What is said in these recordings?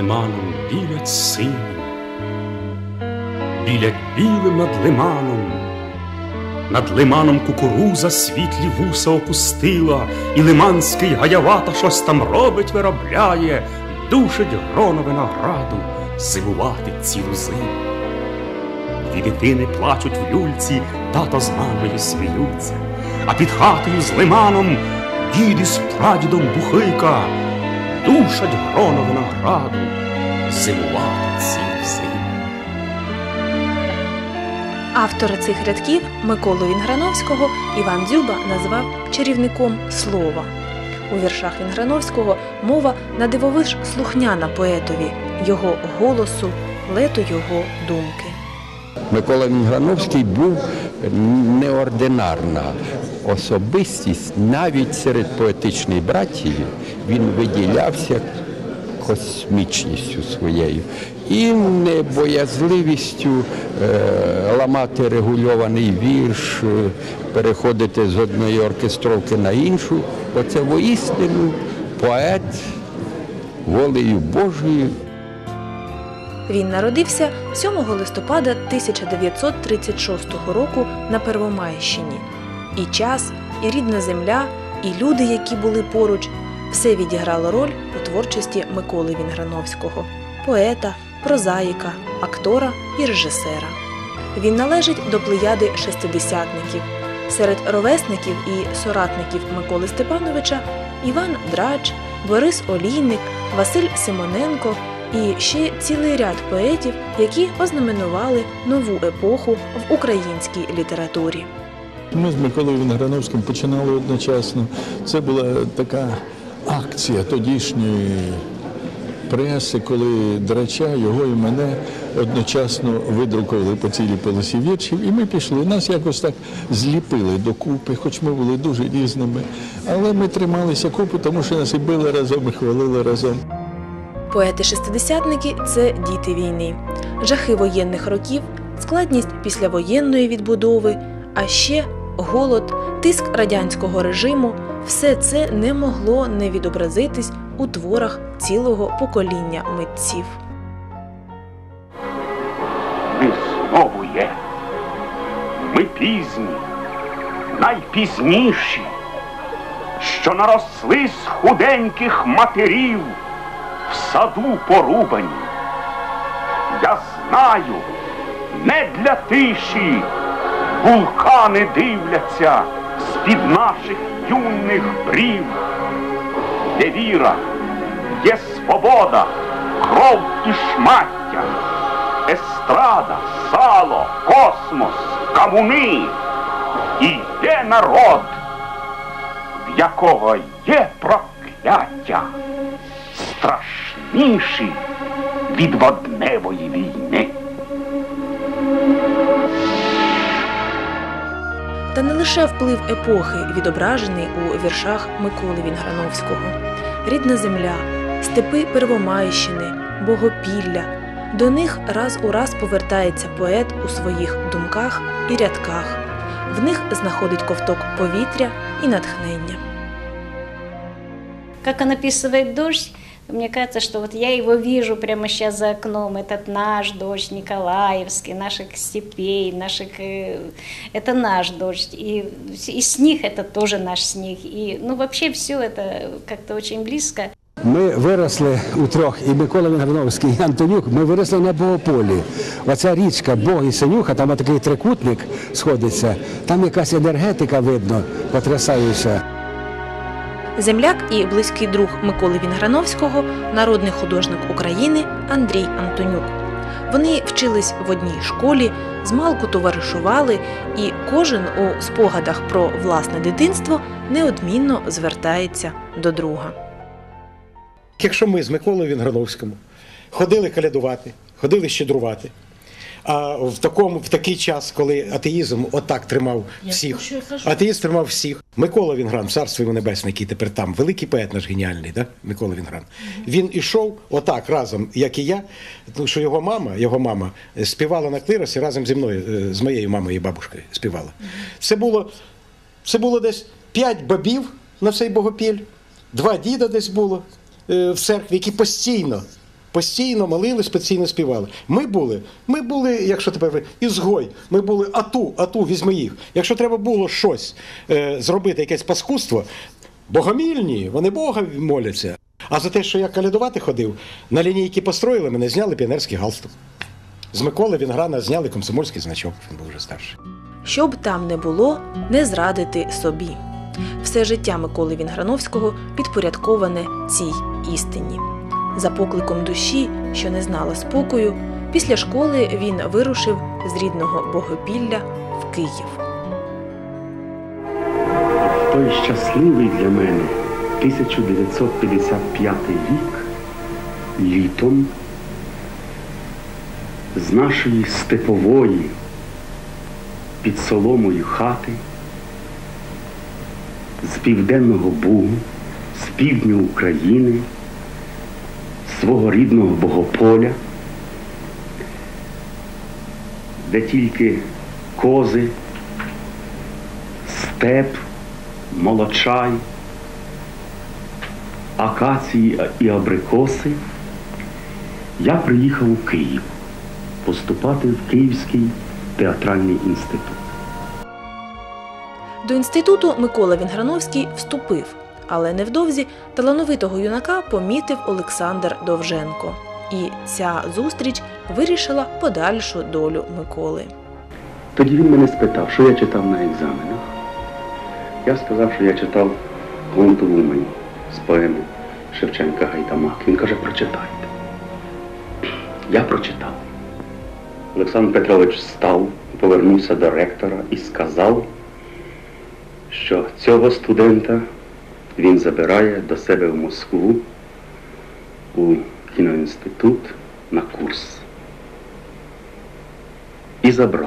лиманом білять синім, білять білим над лиманом. Над лиманом кукуруза світлі вуса опустила, і лиманський гаявата щось там робить, виробляє, душить грона винограду, зимувати цілу зиму. Дві дитини плачуть в люльці, тато з мамою сміються, а під хатою з лиманом дід із прадідом бухика душать грона винограду, зимувати цілу зиму. Автора цих рядків Миколу Вінграновського Іван Дзюба назвав чарівником слова. У віршах Вінграновського мова надивовиж слухняна поетові, його голосу, лету його думки. Микола Вінграновський був неординарна особистість, навіть серед поетичної братії він виділявся космічністю своєю і небоязливістю ламати регульований вірш, переходити з одної оркестровки на іншу. Оце воістину поет волею Божою. Він народився 7 листопада 1936 року на Первомайщині. І час, і рідна земля, і люди, які були поруч – все відіграло роль у творчості Миколи Вінграновського – поета, прозаїка, актора і режисера. Він належить до плеяди шестидесятників. Серед ровесників і соратників Миколи Степановича Іван Драч, Борис Олійник, Василь Симоненко і ще цілий ряд поетів, які ознаменували нову епоху в українській літературі. Ми з Миколою Вінграновським починали одночасно. Це була така акція тодішньої преси, коли Драча, його і мене одночасно видрукували по цілій полосі віршів, і ми пішли. Нас якось так зліпили докупи, хоч ми були дуже різними. Але ми трималися купи, тому що нас і били разом, і хвалили разом. Поети-шестидесятники – це діти війни. Жахи воєнних років, складність післявоєнної відбудови, а ще голод, тиск радянського режиму – все це не могло не відобразитись у творах цілого покоління митців. Ми знову є. Ми пізні, найпізніші, що наросли з худеньких матерів в саду порубані. Я знаю, не для тиші вулкани дивляться з-під наших юних брів. Є віра, є свобода, кров і шмаття, естрада, сало, космос, камуни. І є народ, в якого є прокляття, страшніші від водневої війни. Та не лише вплив епохи відображений у віршах Миколи Вінграновського. Рідна земля, степи Первомайщини, Богопілля – до них раз у раз повертається поет у своїх думках і рядках. В них знаходить ковток повітря і натхнення. Как он описывает дождь, мне кажется, что вот я его вижу прямо сейчас за окном, этот наш дождь Николаевский, наших степей, это наш дождь, и снег это тоже наш снег, и вообще все это как-то очень близко. Ми виросли утрьох, і Микола Вінграновський, і Антонюк, ми виросли на Богополі. Оця річка Бог і Синюха, там такий трикутник сходиться, там якась енергетика видно, потрясаюча. Земляк і близький друг Миколи Вінграновського – народний художник України Андрій Антонюк. Вони вчились в одній школі, змалку товаришували, і кожен у спогадах про власне дитинство неодмінно звертається до друга. Якщо ми з Миколою Вінграновським ходили колядувати, ходили щедрувати, а в такий час, коли атеїзм отак тримав всіх, атеїзм тримав всіх. Микола Вінгран, царство йому небесне, який тепер там, великий поет наш геніальний, да? Микола Вінгран. Він ішов отак разом, як і я, тому що його мама співала на клиросі разом зі мною, з моєю мамою і бабушкою співала. Це було десь 5 бабів на цей Богопіль, 2 діда десь було в церкві, які постійно Постійно молились, постійно співали. Ми були, якщо тепер ізгой, ми були ату, візьми їх. Якщо треба було щось зробити, якесь паскудство, богомільні, вони Бога моляться. А за те, що я колядувати ходив, на лінійки построїли, мене зняли піонерський галстук. З Миколи Вінграна зняли комсомольський значок, він був вже старший. Що б там не було, не зрадити собі. Все життя Миколи Вінграновського підпорядковане цій істині. За покликом душі, що не знала спокою, після школи він вирушив з рідного Богопілля в Київ. Той щасливий для мене 1955 рік літом з нашої степової під соломою хати, з Південного Бугу, з півдня України, свого рідного Богополя, де тільки кози, степ, молочай, акації і абрикоси, я приїхав у Київ поступати в Київський театральний інститут. До інституту Микола Вінграновський вступив, але невдовзі талановитого юнака помітив Олександр Довженко. І ця зустріч вирішила подальшу долю Миколи. Тоді він мене спитав, що я читав на екзаменах. Я сказав, що я читав «Гонтову Умань» з поеми Шевченка «Гайдамак». Він каже, прочитайте. Я прочитав. Олександр Петрович став, повернувся до ректора і сказав, що цього студента він забирає до себе в Москву у кіноінститут на курс. І забрав.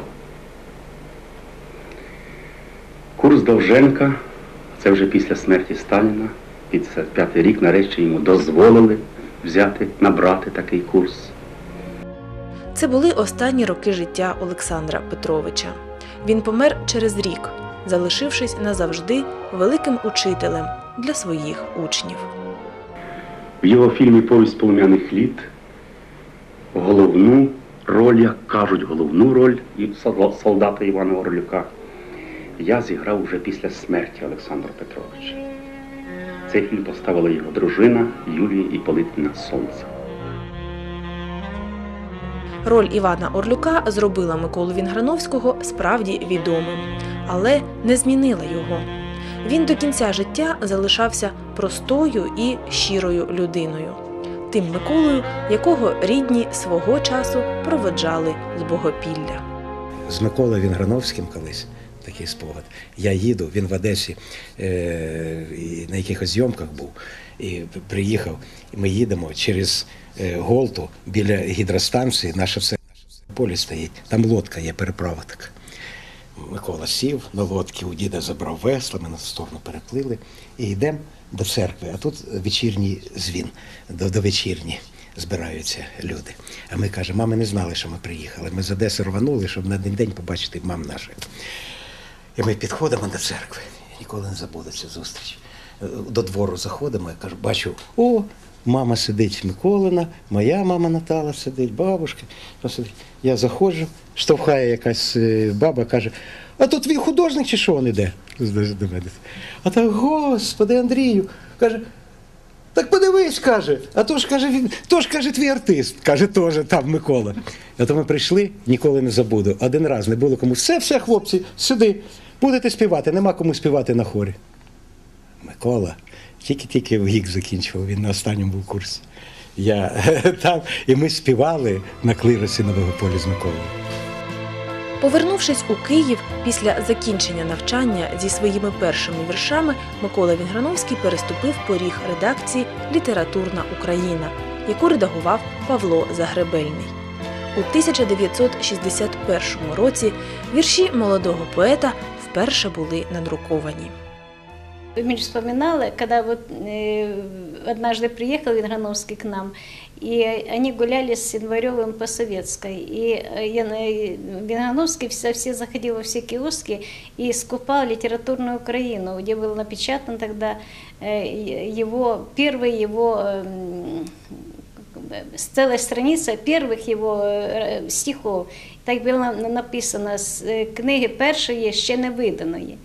Курс Довженка, це вже після смерті Сталіна, 55-й рік, нарешті йому дозволили взяти, набрати такий курс. Це були останні роки життя Олександра Петровича. Він помер через рік, залишившись назавжди великим учителем для своїх учнів. В його фільмі «Повість полум'яних літ» головну роль, як кажуть, головну роль солдата Івана Орлюка я зіграв вже після смерті Олександра Петровича. Цей фільм поставила його дружина Юлія Іполитівна Сонце. Роль Івана Орлюка зробила Миколу Вінграновського справді відомим, але не змінила його. Він до кінця життя залишався простою і щирою людиною. Тим Миколою, якого рідні свого часу проводжали з Богопілля. З Миколою Вінграновським колись такий спогад. Я їду, він в Одесі на якихось зйомках був, і приїхав, і ми їдемо через Голту, біля гідростанції, наше все поле стоїть, там лодка є, переправа така. Микола сів на лодці, у діда забрав весла, ми на сторону переплили і йдемо до церкви, а тут вечірній дзвін, до вечірні збираються люди. А ми кажемо, мами не знали, що ми приїхали, ми з Одеси рванули, щоб на один день побачити мам наших. І ми підходимо до церкви, ніколи не забуду цю зустріч. До двору заходимо, я кажу, бачу, о, мама сидить Миколина, моя мама Наталя сидить, бабушка сидить. Я заходжу, штовхає якась баба, каже, а тут твій художник чи що він іде? До мене. А так, Господи, Андрію, каже, так подивись, каже, а то ж, каже, твій артист, каже, теж там Микола. А то ми прийшли, ніколи не забуду, один раз не було кому, все, хлопці, сюди, будете співати, нема кому співати на хорі. Микола тільки вік закінчував, він на останньому був курсі. Я там, і ми співали на клиросі на Богополі з Миколою. Повернувшись у Київ після закінчення навчання зі своїми першими віршами, Микола Вінграновський переступив поріг редакції «Літературна Україна», яку редагував Павло Загребельний. У 1961 році вірші молодого поета вперше були надруковані. Мне вспоминала, когда вот однажды приехал Винграновский к нам, и они гуляли с Январевым по Советской. И Винграновский все заходил во все киоски и скупал «Литературную Украину», где был напечатан тогда первый его целая страница первых его стихов. Так було написано з книги першої, ще не виданої.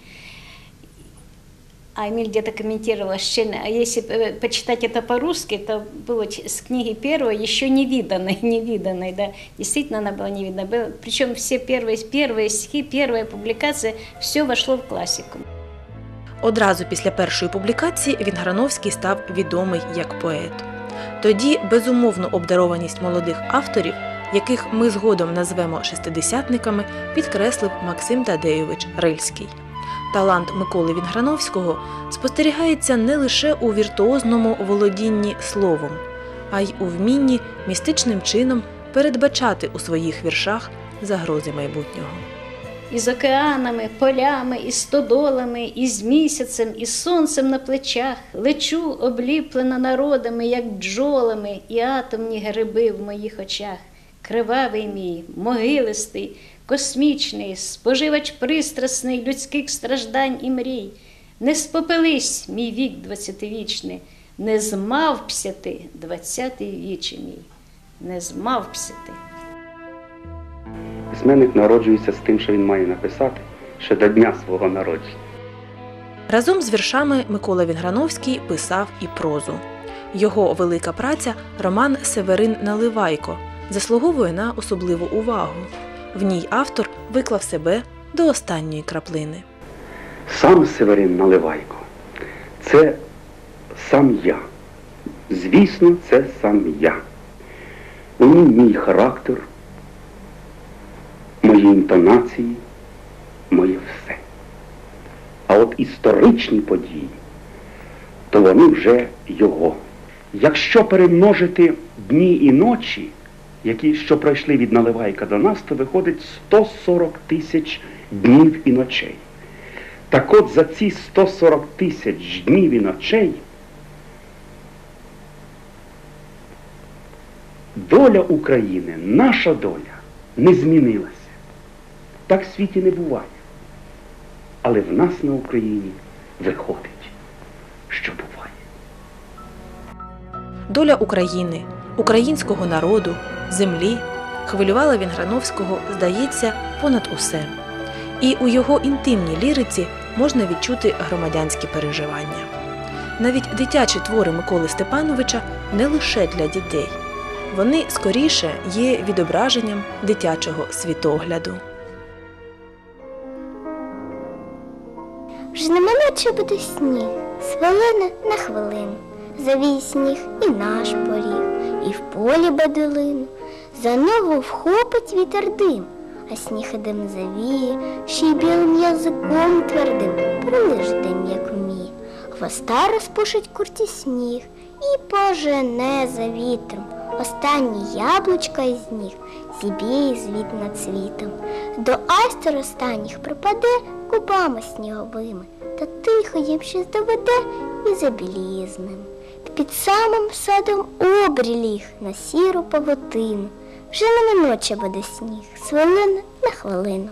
А Эмиль где-то комментировал, что если почитать это по-русски, то было с книги первой еще невиданной, да, действительно она была невиданной. Причем все первые стихи, первая публикация, все вошло в классику. Одразу після першої публікації Вінграновський став відомий як поет. Тоді безумовну обдарованість молодих авторів, яких ми згодом назвемо шестидесятниками, підкреслив Максим Тадеєвич Рильський. Талант Миколи Вінграновського спостерігається не лише у віртуозному володінні словом, а й у вмінні містичним чином передбачати у своїх віршах загрози майбутнього. Із океанами, полями, і стодолами, із місяцем, і сонцем на плечах лечу, обліплена народами, як бджолами, і атомні гриби в моїх очах. Кривавий мій, могилистий, космічний, споживач пристрасний людських страждань і мрій. Не спопелись, мій вік двадцятивічний, не змавпся ти, 20-й вічі мій, не змавпся ти. Письменник народжується з тим, що він має написати ще до дня свого народження. Разом з віршами Микола Вінграновський писав і прозу. Його велика праця роман «Северин Наливайко» заслуговує на особливу увагу. В ній автор виклав себе до останньої краплини. Сам Северин Наливайко – це сам я. Звісно, це сам я. У ній мій характер, мої інтонації, моє все. А от історичні події, то вони вже його. Якщо перемножити дні і ночі, що пройшли від Наливайка до нас, то виходить 140 тисяч днів і ночей. Так от за ці 140 тисяч днів і ночей доля України, наша доля, не змінилася. Так в світі не буває. Але в нас на Україні виходить, що буває. Доля України, українського народу, землі хвилювала Вінграновського, здається, понад усе. І у його інтимній ліриці можна відчути громадянські переживання. Навіть дитячі твори Миколи Степановича не лише для дітей. Вони, скоріше, є відображенням дитячого світогляду. Вже неминуче буде сніг, з хвилини на хвилину. Завій сніг і наш поріг, і в полі бадилину. За ногу вхопить вітер дим, а сніг і дим завіє, ще й білим язиком твердим прилиж дим, як вміє. Хвоста розпушить курці сніг і пожене за вітром. Останні яблучка із ніг зіб'є звіт над світом. До айстер останніх припаде губами сніговими, та тихо їм щось доведе і забіліє з ним. Під самим садом обрій ліг на сіру павутину. Вже неминуче буде сніг, з хвилини на хвилину.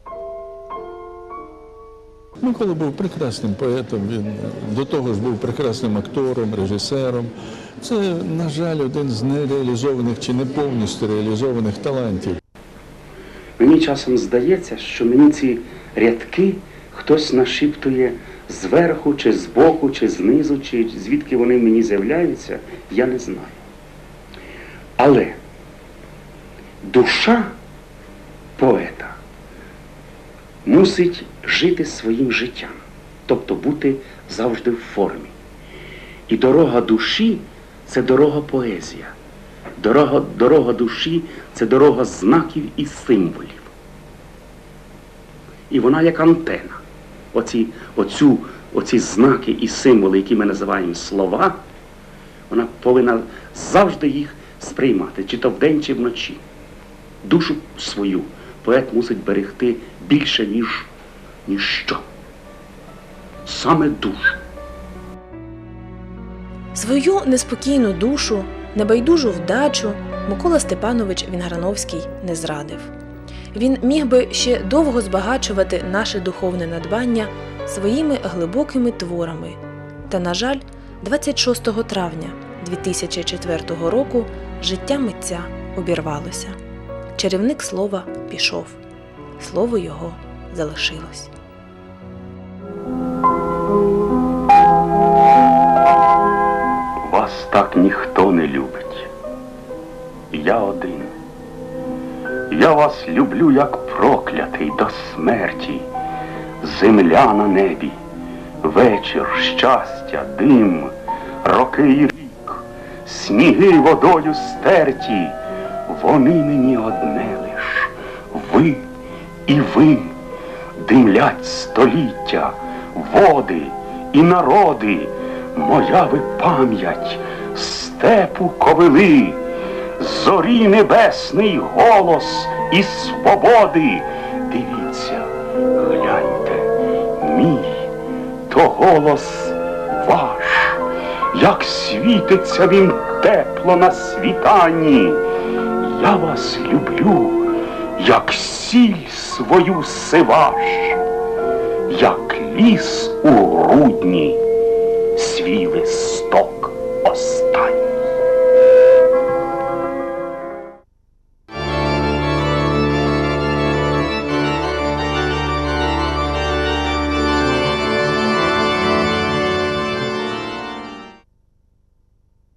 Микола був прекрасним поетом, він до того ж був прекрасним актором, режисером. Це, на жаль, один з нереалізованих чи не повністю реалізованих талантів. Мені часом здається, що мені ці рядки хтось нашіптує зверху, чи збоку, чи знизу, чи звідки вони мені з'являються, я не знаю. Але душа поета мусить жити своїм життям, тобто бути завжди в формі. І дорога душі – це дорога поезія. Дорога душі – це дорога знаків і символів. І вона як антена. Оці знаки і символи, які ми називаємо слова, вона повинна завжди їх сприймати, чи то вдень, чи вночі. Душу свою поет мусить берегти більше, ніж що. Саме душу. Свою неспокійну душу, небайдужу вдачу Микола Степанович Вінграновський не зрадив. Він міг би ще довго збагачувати наше духовне надбання своїми глибокими творами. Та, на жаль, 26 травня 2004 року життя митця обірвалося. Чарівник слова пішов. Слово його залишилось. Вас так ніхто не любить. Я один. Я вас люблю, як проклятий до смерті. Земля на небі, вечір, щастя, дим, роки і рік, сніги водою стерті. Вони мені одне лиш, ви і ви. Димлять століття, води і народи. Моя ви пам'ять, степу ковили, зорі небесний голос і свободи. Дивіться, гляньте, мій, то голос ваш, як світиться він тепло на світанні. Я вас люблю, як сіль свою сиваш, як ліс у грудні свій листок останній.